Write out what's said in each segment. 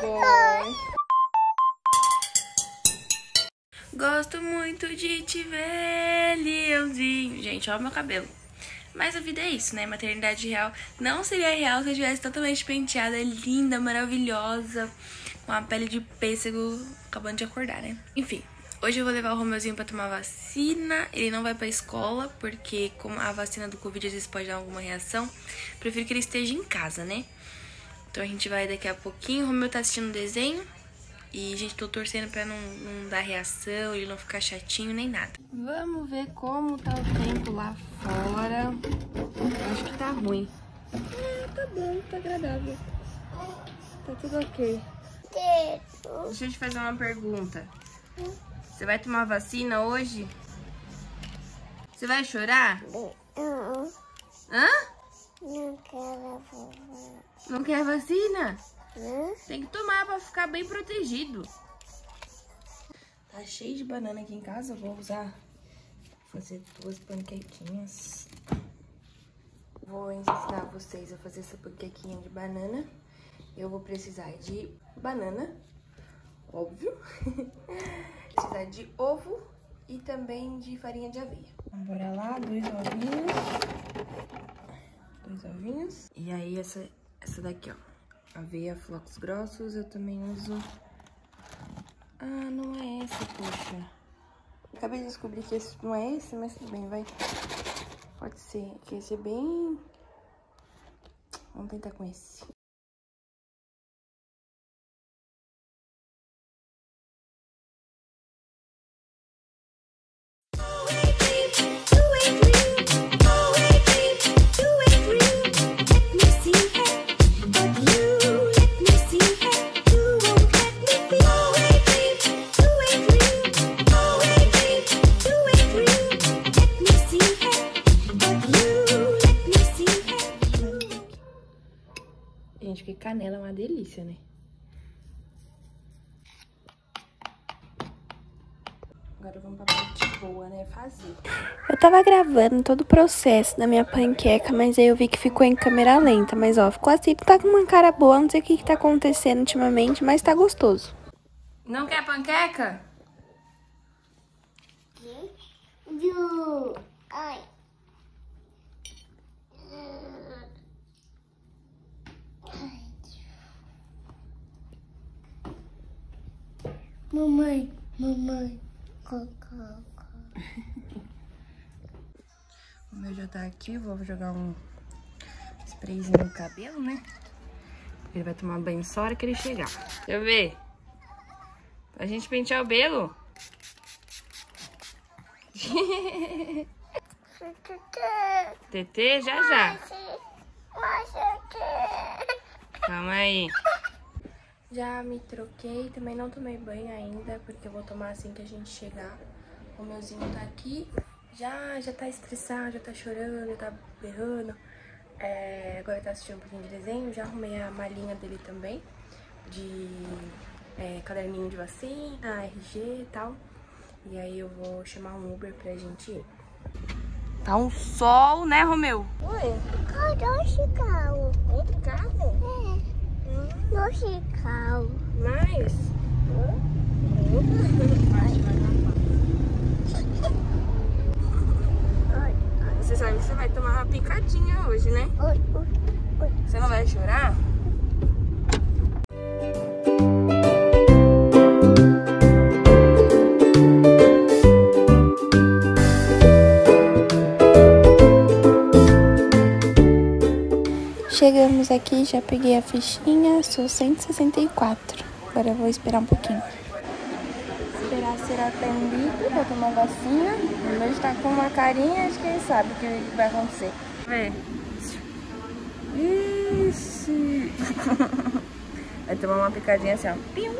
bom. Gosto muito de te ver, leãozinho. Gente, olha o meu cabelo. Mas a vida é isso, né? Maternidade real não seria real se eu estivesse totalmente penteada, linda, maravilhosa, com a pele de pêssego, acabando de acordar, né? Enfim, hoje eu vou levar o Romeuzinho pra tomar vacina. Ele não vai pra escola, porque como a vacina do Covid às vezes pode dar alguma reação, prefiro que ele esteja em casa, né? Então a gente vai daqui a pouquinho. O Romeu tá assistindo desenho. E, gente, tô torcendo pra não dar reação, ele não ficar chatinho, nem nada. Vamos ver como tá o tempo lá fora. Eu acho que tá ruim. Tá bom, tá agradável. Tá tudo ok. Deixa eu te fazer uma pergunta. Você vai tomar vacina hoje? Você vai chorar? Hã? Não quero vacina. Não quer vacina? Tem que tomar pra ficar bem protegido. Tá cheio de banana aqui em casa. Eu vou fazer 2 panquequinhas. Vou ensinar vocês a fazer essa panquequinha de banana. Eu vou precisar de banana, óbvio. Precisar de ovo e também de farinha de aveia. Então, bora lá, 2 ovinhos. 2 ovinhos. E aí essa daqui, ó. Aveia flocos grossos, eu também uso... Ah, não é esse, poxa. Acabei de descobrir que esse não é esse, mas tudo bem, vai. Pode ser, que esse é bem... Vamos tentar com esse. Gente, porque canela é uma delícia, né? Agora vamos pra parte boa, né? Fazer. Eu tava gravando todo o processo da minha panqueca, mas aí eu vi que ficou em câmera lenta. Mas ó, ficou assim, tá com uma cara boa, não sei o que tá acontecendo ultimamente, mas tá gostoso. Não quer panqueca? Ai. Mamãe, cocô. O meu já tá aqui, vou jogar um sprayzinho no cabelo, né? Ele vai tomar banho só a hora que ele chegar. Deixa eu ver. Pra gente pentear o cabelo. Tetê, já. Calma aí. Já me troquei, também não tomei banho ainda, porque eu vou tomar assim que a gente chegar. O meuzinho tá aqui, já tá estressado, já tá chorando, já tá berrando. Agora tá assistindo um pouquinho de desenho, já arrumei a malinha dele também, de caderninho de vacina, RG e tal. E aí eu vou chamar um Uber pra gente ir. Tá um sol, né, Romeu? Oi. Cadê esse carro? Outro carro? Esse carro. Mais? Você sabe que você vai tomar uma picadinha hoje, né? Você não vai chorar? Chegamos aqui, já peguei a fichinha, sou 164. Agora eu vou esperar um pouquinho. Esperar ser atendido pra tomar vacina. O meu está com uma carinha de quem sabe o que vai acontecer. Vê. Ixi. Vai tomar uma picadinha assim, ó. Piu.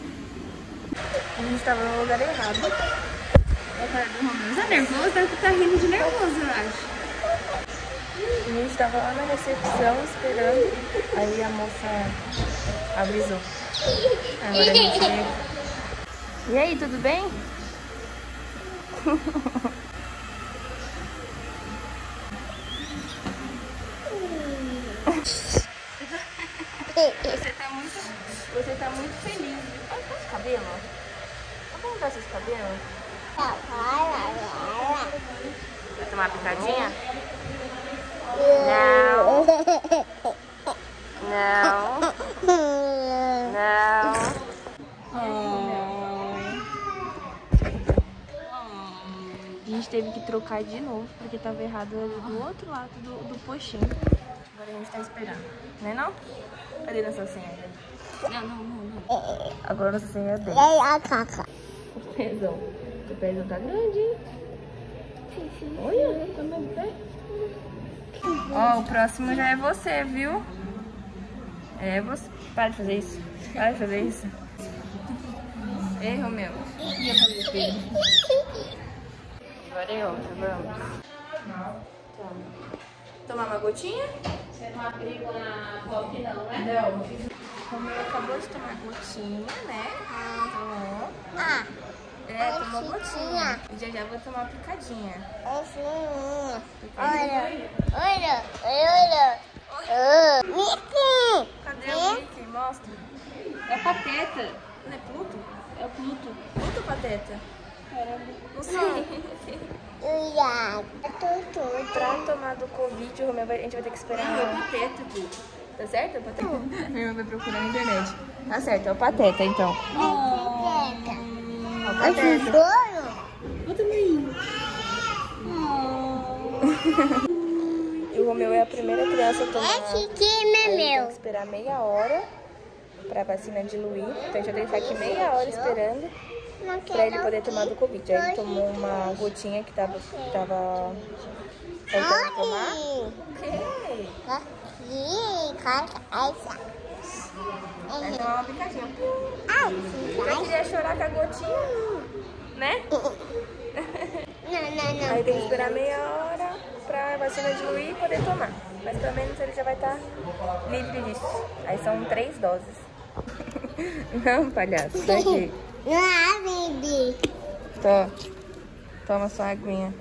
A gente tava no lugar errado. A cara do Romeu tá nervoso, deve estar rindo de nervoso, eu acho. A gente tava lá na recepção esperando, aí a moça avisou. Agora a gente veio. E aí, tudo bem? Você tá muito feliz. Olha os cabelos. Vamos mudar seus cabelos? Vai tomar uma picadinha? Não. Não. Não. A gente teve que trocar de novo, porque tava errado do outro lado do postinho. Agora a gente tá esperando. Não é não? Cadê nossa senha? Não. Agora nossa senha é 10. O pezão. O pezão tá grande, hein? Olha, tá meu pé. Ó, o próximo já é você, viu? É você. Para de fazer isso. Para de fazer isso. Ei, Romeu. Ia fazer Pedro. Agora é outra, vamos. Toma. Tomar uma gotinha? Você não abriu na pop não, né? Não. Romeu acabou de tomar gotinha, né? Tomou. Tomou gotinha. E já vou tomar uma picadinha. Cadê o Mickey? Mostra. É Pateta. Não é Pluto? É o Pluto. Pluto ou Pateta? Caramba. Não sei. Pra tomar do Covid, o Romeu a gente vai ter que esperar. É o Pateta, Pluto. Tá certo? É o Pateta? Meu irmão vai procurar na internet. Tá certo, é o Pateta, então. É o Pateta. E o Romeu é a primeira criança a tomar. Tem que esperar meia hora pra vacina diluir. Então a gente vai ter que ficar aqui meia hora esperando pra ele poder tomar do Covid. Aí ele tomou uma gotinha que tava faltando tomar. O quê? Vai tomar uma picadinha. Você queria chorar com a gotinha? Né? Não. Aí tem que esperar meia hora pra vacina diluir e poder tomar. Mas pelo menos ele já vai estar livre disso. Aí são 3 doses. Não, palhaço. Daqui. Toma sua aguinha.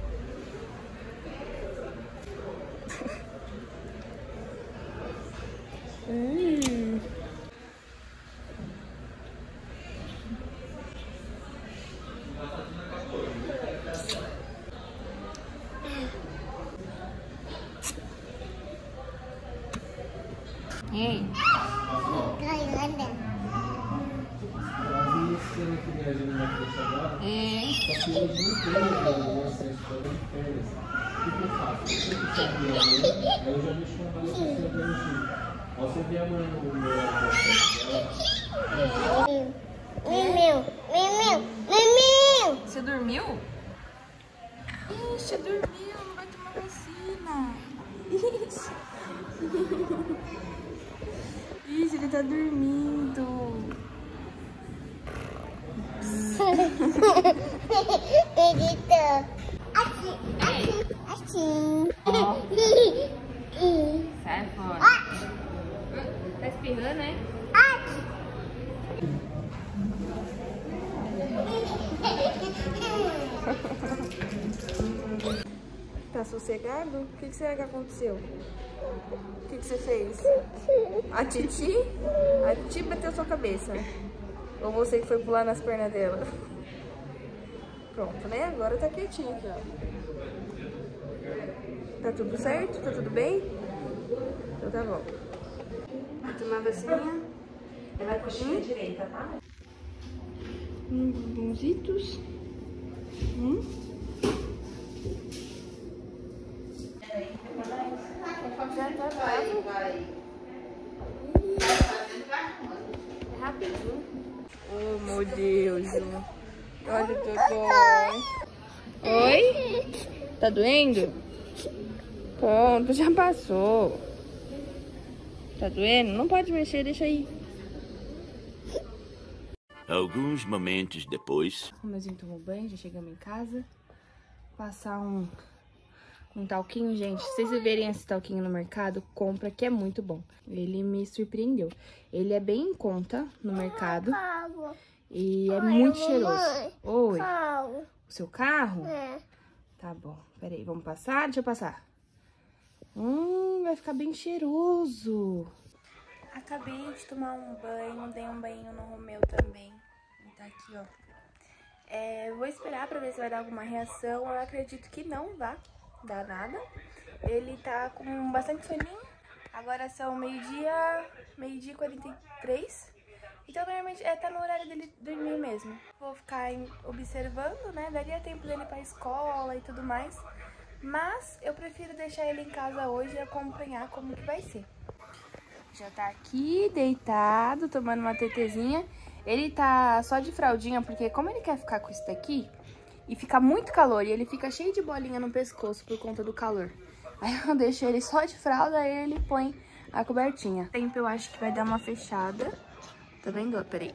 Ei. Você dormiu? Ixi, dormiu, não vai tomar vacina. Ixi. Ixi, ele tá dormindo. Assim. Sai fora. Tá espirrando, né? Tá sossegado? O que será que aconteceu? O que você fez? A Titi? A Titi bateu sua cabeça. Ou você que foi pular nas pernas dela? Pronto, né? Agora tá quietinho aqui, ó. Tá tudo certo? Tá tudo bem? Então tá bom. Vou tomar vacina. Vai coxinha direita, tá? Bonzitos. Já tá bravo. É rapidinho. Oh, meu Deus. Olha o teu. Oi? Tá doendo? Pronto, já passou. Tá doendo? Não pode mexer, deixa aí. Alguns momentos depois. O Romeuzinho tomou banho, já chegamos em casa. Passar um talquinho, gente. Se vocês verem esse talquinho no mercado, compra, que é muito bom. Ele me surpreendeu. Ele é bem em conta no mercado. E é muito cheiroso. Oi. O seu carro? É. Tá bom. Peraí, vamos passar? Deixa eu passar. Vai ficar bem cheiroso. Acabei de tomar um banho, dei um banho no Romeu também. Ele tá aqui, ó. Vou esperar pra ver se vai dar alguma reação. Eu acredito que não vai dar nada. Ele tá com bastante soninho. Agora são meio-dia e 43. Então, normalmente, tá no horário dele dormir mesmo. Vou ficar observando, né? Daria tempo dele ir pra escola e tudo mais. Mas eu prefiro deixar ele em casa hoje e acompanhar como que vai ser. Já tá aqui, deitado, tomando uma tetezinha. Ele tá só de fraldinha, porque como ele quer ficar com isso daqui, e fica muito calor, e ele fica cheio de bolinha no pescoço por conta do calor. Aí eu deixo ele só de fralda, aí ele põe a cobertinha. O tempo eu acho que vai dar uma fechada. Tá vendo? Peraí.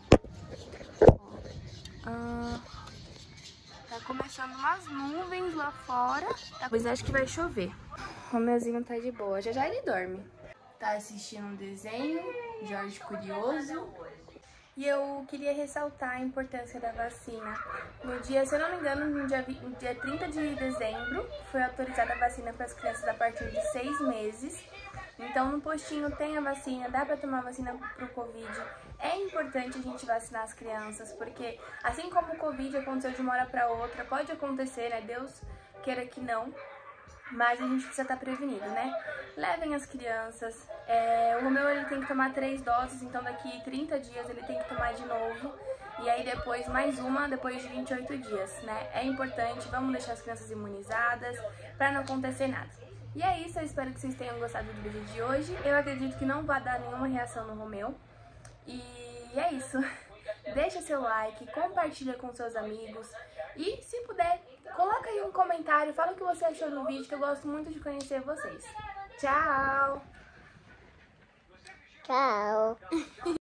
Tá começando umas nuvens lá fora. Mas acho que vai chover. O Romeuzinho tá de boa. Já já ele dorme. Tá assistindo um desenho, Jorge Curioso. E eu queria ressaltar a importância da vacina. No dia, se eu não me engano, no dia 30 de dezembro, foi autorizada a vacina para as crianças a partir de 6 meses. Então, no postinho tem a vacina, dá para tomar vacina pro Covid. É importante a gente vacinar as crianças, porque assim como o Covid aconteceu de uma hora para outra, pode acontecer, né? Deus queira que não. Mas a gente precisa estar prevenido, né? Levem as crianças. O Romeu ele tem que tomar 3 doses, então daqui 30 dias ele tem que tomar de novo. E aí depois mais uma, depois de 28 dias, né? É importante, vamos deixar as crianças imunizadas pra não acontecer nada. E é isso, eu espero que vocês tenham gostado do vídeo de hoje. Eu acredito que não vai dar nenhuma reação no Romeu. E é isso. Deixa seu like, compartilha com seus amigos e, se puder, coloca aí um comentário, fala o que você achou do vídeo, que eu gosto muito de conhecer vocês. Tchau! Tchau.